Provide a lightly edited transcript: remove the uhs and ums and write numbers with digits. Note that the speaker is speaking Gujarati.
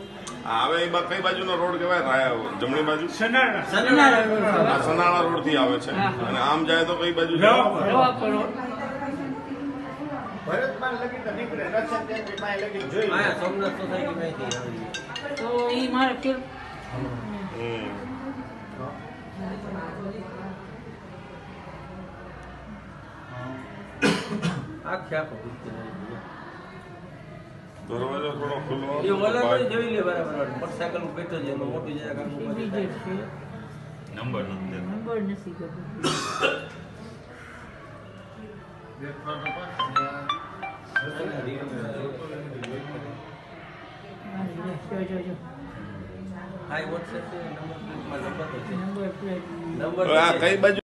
હવે એ કઈ બાજુનો રોડ કહેવાય? જમણી બાજુ સનાળા રોડ થી આવે છે અને આમ જાય તો કઈ બાજુ દરવાજો થોડો ખુલ્લો જોઈ લે બરાબર મોટરસાયકલ બેઠો છે મોટી જગ્યા નંબર નથી કઈ બાજુ